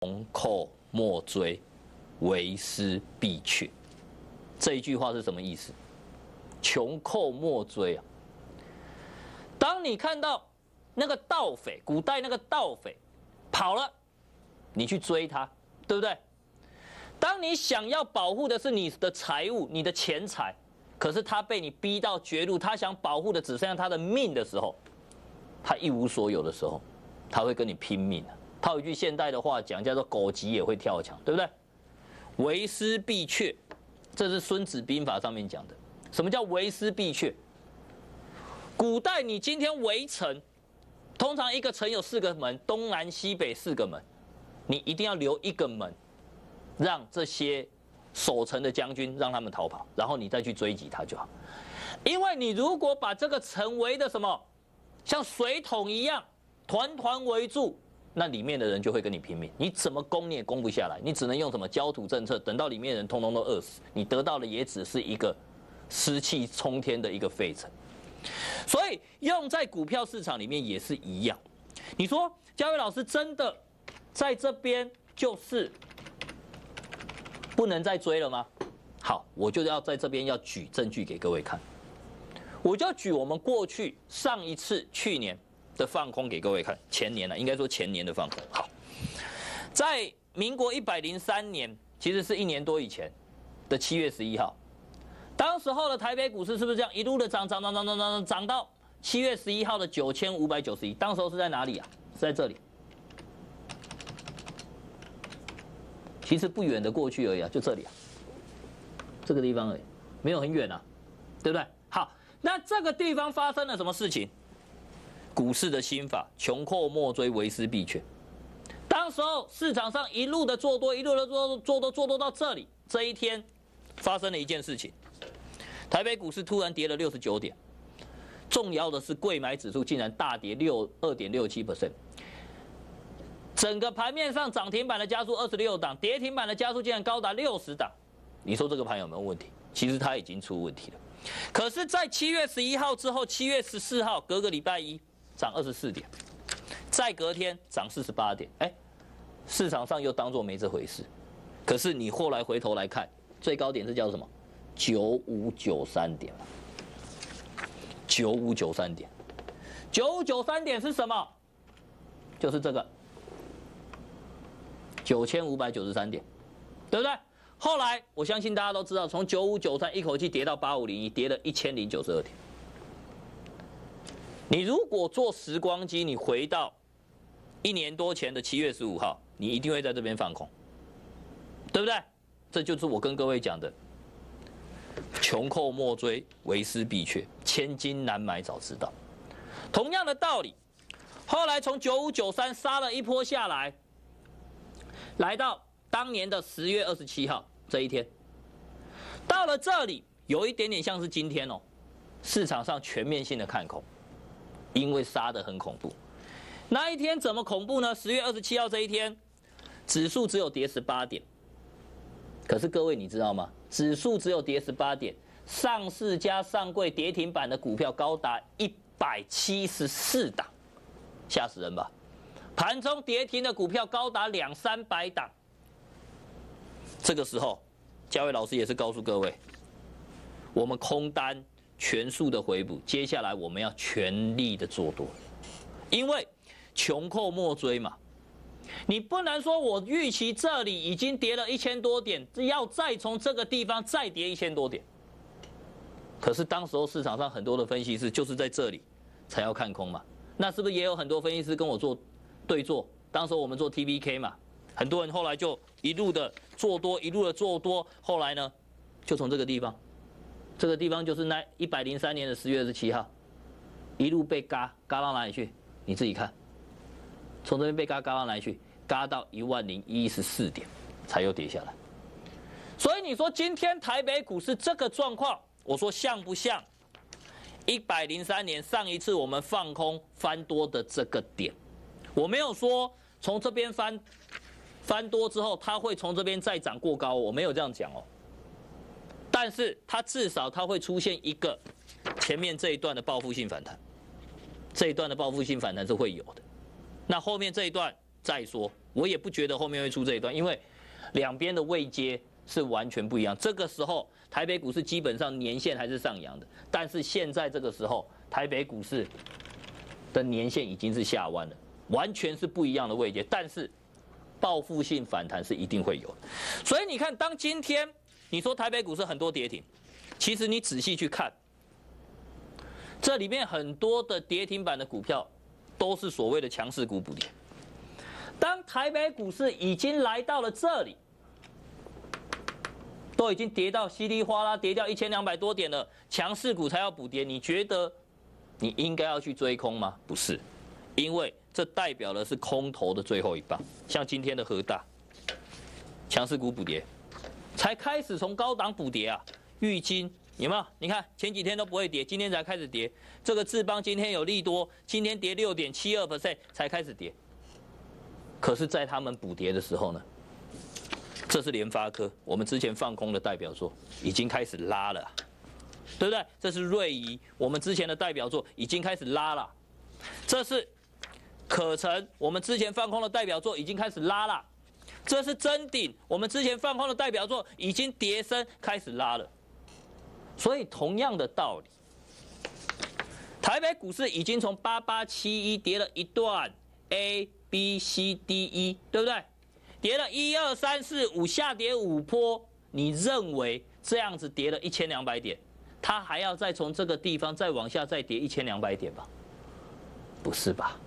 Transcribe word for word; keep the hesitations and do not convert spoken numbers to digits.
寇莫追，为师必却。这一句话是什么意思？穷寇莫追啊！当你看到那个盗匪，古代那个盗匪跑了，你去追他，对不对？当你想要保护的是你的财物、你的钱财，可是他被你逼到绝路，他想保护的只剩下他的命的时候，他一无所有的时候，他会跟你拼命的。他有一句现代的话讲，叫做“狗急也会跳墙”，对不对？为师必却，这是《孙子兵法》上面讲的。什么叫为师必却？古代你今天围城，通常一个城有四个门，东南西北四个门，你一定要留一个门，让这些守城的将军让他们逃跑，然后你再去追击他就好。因为你如果把这个城围的什么，像水桶一样团团围住，那里面的人就会跟你拼命，你怎么攻你也攻不下来，你只能用什么焦土政策，等到里面的人通通都饿死，你得到的也只是一个湿气冲天的一个废城。所以用在股票市场里面也是一样。你说嘉伟老师真的在这边就是不能再追了吗？好，我就要在这边要举证据给各位看，我就举我们过去上一次去年的放空给各位看，前年了，应该说前年的放空。好，在民国一百零三年，其实是一年多以前的七月十一号。当时候的台北股市是不是这样一路的涨涨涨涨涨涨涨到七月十一号的九千五百九十一？当时候是在哪里啊？是在这里，其实不远的过去而已啊，就这里啊，这个地方而已，没有很远啊，对不对？好，那这个地方发生了什么事情？股市的心法，穷寇莫追，为师必却。当时候市场上一路的做多，一路的做做多做多到这里，这一天发生了一件事情。台北股市突然跌了六十九点，重要的是柜买指数竟然大跌六二点六七 percent， 整个盘面上涨停板的家数二十六档，跌停板的家数竟然高达六十档。你说这个盘有没有问题？其实它已经出问题了。可是，在七月十一号之后，七月十四号隔个礼拜一涨二十四点，再隔天涨四十八点，哎，市场上又当作没这回事。可是你后来回头来看，最高点是叫什么？九五九三点，九五九三点，九五九三点是什么？就是这个九千五百九十三点，对不对？后来我相信大家都知道，从九五九三一口气跌到八五零一，跌了一千零九十二点。你如果做时光机，你回到一年多前的七月十五号，你一定会在这边放空，对不对？这就是我跟各位讲的。穷寇莫追，为师必却。千金难买早知道。同样的道理，后来从九五九三杀了一波下来，来到当年的十月二十七号这一天，到了这里有一点点像是今天哦，市场上全面性的看空，因为杀得很恐怖。那一天怎么恐怖呢？十月二十七号这一天，指数只有跌十八点。可是各位你知道吗？指数只有跌十八点，上市加上柜跌停板的股票高达一百七十四档，吓死人吧！盘中跌停的股票高达两三百档。这个时候，嘉伟老师也是告诉各位，我们空单全数的回补，接下来我们要全力的做多，因为穷寇莫追嘛。你不能说我预期这里已经跌了一千多点，要再从这个地方再跌一千多点。可是当时候市场上很多的分析师就是在这里才要看空嘛，那是不是也有很多分析师跟我做对做？当时我们做 T V K 嘛，很多人后来就一路的做多，一路的做多，后来呢，就从这个地方，这个地方就是那一百零三年的十月二十七号，一路被嘎嘎到哪里去？你自己看。从这边被嘎嘎到哪里去？嘎到一万零一十四点，才又跌下来。所以你说今天台北股市这个状况，我说像不像一百零三年上一次我们放空翻多的这个点？我没有说从这边翻翻多之后，它会从这边再涨过高，我没有这样讲哦。但是它至少它会出现一个前面这一段的报复性反弹，这一段的报复性反弹是会有的。那后面这一段再说， 我也不觉得后面会出这一段，因为两边的位阶是完全不一样。这个时候台北股市基本上年线还是上扬的，但是现在这个时候台北股市的年线已经是下弯了，完全是不一样的位阶。但是报复性反弹是一定会有的。所以你看，当今天你说台北股市很多跌停，其实你仔细去看，这里面很多的跌停板的股票都是所谓的强势股补跌。当台北股市已经来到了这里，都已经跌到稀里哗啦，跌掉一千两百多点了，强势股才要补跌，你觉得你应该要去追空吗？不是，因为这代表的是空头的最后一棒。像今天的和大，强势股补跌，才开始从高档补跌啊。玉金有没有？你看前几天都不会跌，今天才开始跌。这个智邦今天有利多，今天跌六点七二 percent 才开始跌。可是，在他们补跌的时候呢，这是联发科，我们之前放空的代表作已经开始拉了，对不对？这是瑞仪，我们之前的代表作已经开始拉了。这是可成，我们之前放空的代表作已经开始拉了。这是臻鼎，我们之前放空的代表作已经跌升开始拉了。所以同样的道理，台北股市已经从八八七一跌了一段 A B C D E， 对不对？跌了一二三四五，下跌五波。你认为这样子跌了一千两百点，它还要再从这个地方再往下再跌一千两百点吧？不是吧？